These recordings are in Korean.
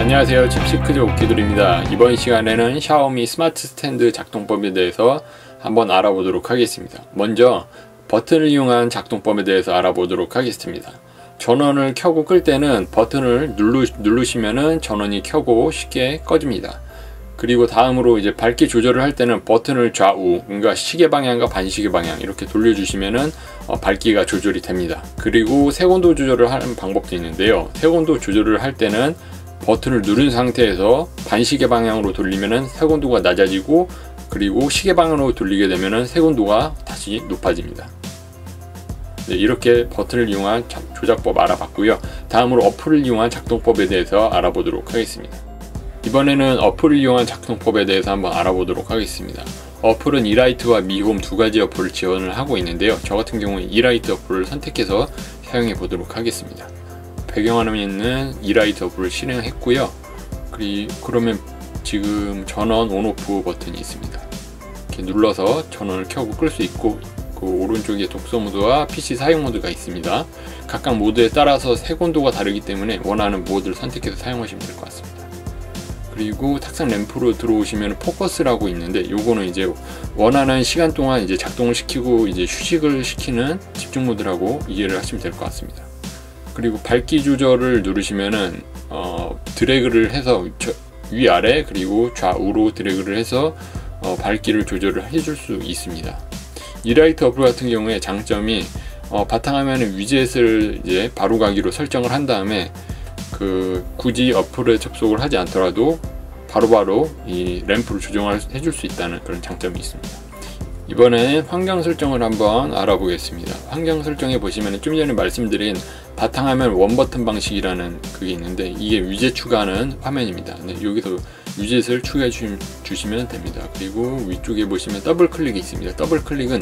안녕하세요, 칩시크즈 오키돌입니다. 이번 시간에는 샤오미 스마트 스탠드 작동법에 대해서 한번 알아보도록 하겠습니다. 먼저 버튼을 이용한 작동법에 대해서 알아보도록 하겠습니다. 전원을 켜고 끌 때는 버튼을 누르시면은 전원이 켜고 쉽게 꺼집니다. 그리고 다음으로 이제 밝기 조절을 할 때는 버튼을 좌우, 그러니까 시계 방향과 반시계 방향 이렇게 돌려주시면은 밝기가 조절이 됩니다. 그리고 색온도 조절을 하는 방법도 있는데요. 색온도 조절을 할 때는 버튼을 누른 상태에서 반시계 방향으로 돌리면은 색온도가 낮아지고, 그리고 시계 방향으로 돌리게 되면은 색온도가 다시 높아집니다. 네, 이렇게 버튼을 이용한 조작법 알아봤고요. 다음으로 어플을 이용한 작동법에 대해서 알아보도록 하겠습니다. 이번에는 어플을 이용한 작동법에 대해서 한번 알아보도록 하겠습니다. 어플은 이라이트와 미홈 두 가지 어플을 지원을 하고 있는데요. 저 같은 경우는 이라이트 어플을 선택해서 사용해 보도록 하겠습니다. 배경화면에 있는 이라이트 어플을 실행했고요. 그러면 지금 전원 온오프 버튼이 있습니다. 이렇게 눌러서 전원을 켜고 끌 수 있고, 그 오른쪽에 독서 모드와 PC 사용 모드가 있습니다. 각각 모드에 따라서 색온도가 다르기 때문에 원하는 모드를 선택해서 사용하시면 될 것 같습니다. 그리고 탁상 램프로 들어오시면 포커스라고 있는데, 요거는 이제 원하는 시간 동안 이제 작동을 시키고 이제 휴식을 시키는 집중 모드라고 이해를 하시면 될 것 같습니다. 그리고 밝기 조절을 누르시면은 드래그를 해서 위아래 그리고 좌우로 드래그를 해서 밝기를 조절을 해줄 수 있습니다. 이라이트 어플 같은 경우에 장점이 바탕화면에 위젯을 이제 바로가기로 설정을 한 다음에 굳이 어플에 접속을 하지 않더라도 바로바로 이 램프를 조정을 해줄 수 있다는 그런 장점이 있습니다. 이번엔 환경 설정을 한번 알아보겠습니다. 환경 설정에 보시면 좀 전에 말씀드린 바탕화면 원버튼 방식이라는 그게 있는데, 이게 위젯 추가하는 화면입니다. 네, 여기서 위젯을 추가해 주시면 됩니다. 그리고 위쪽에 보시면 더블 클릭이 있습니다. 더블 클릭은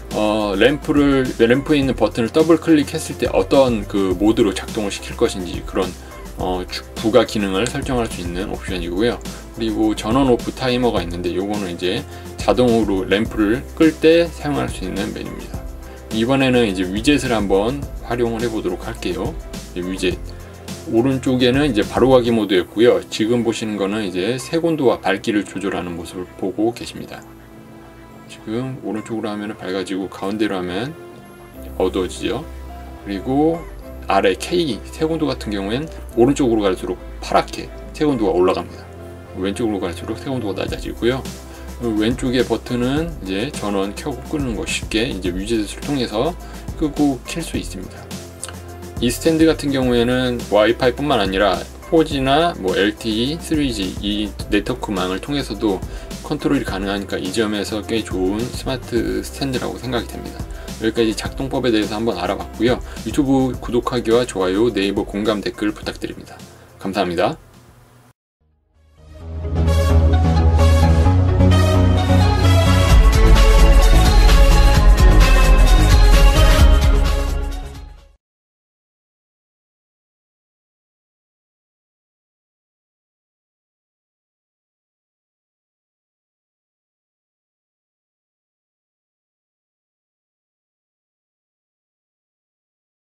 램프에 있는 버튼을 더블 클릭했을 때 어떤 그 모드로 작동을 시킬 것인지 그런 부가 기능을 설정할 수 있는 옵션이고요. 그리고 전원 오프 타이머가 있는데, 요거는 이제 자동으로 램프를 끌 때 사용할 수 있는 메뉴입니다. 이번에는 이제 위젯을 한번 활용을 해 보도록 할게요. 위젯 오른쪽에는 이제 바로가기 모드였고요. 지금 보시는 거는 이제 색온도와 밝기를 조절하는 모습을 보고 계십니다. 지금 오른쪽으로 하면 밝아지고 가운데로 하면 어두워지죠. 그리고 아래 K 색온도 같은 경우엔 오른쪽으로 갈수록 파랗게 색온도가 올라갑니다. 왼쪽으로 갈수록 색온도가 낮아지고요. 왼쪽의 버튼은 이제 전원 켜고 끄는 거 쉽게 이제 위젯을 통해서 끄고 켤 수 있습니다. 이 스탠드 같은 경우에는 와이파이 뿐만 아니라 4G나 뭐 LTE, 3G 이 네트워크망을 통해서도 컨트롤이 가능하니까 이 점에서 꽤 좋은 스마트 스탠드라고 생각이 됩니다. 여기까지 작동법에 대해서 한번 알아봤고요. 유튜브 구독하기와 좋아요, 네이버 공감 댓글 부탁드립니다. 감사합니다.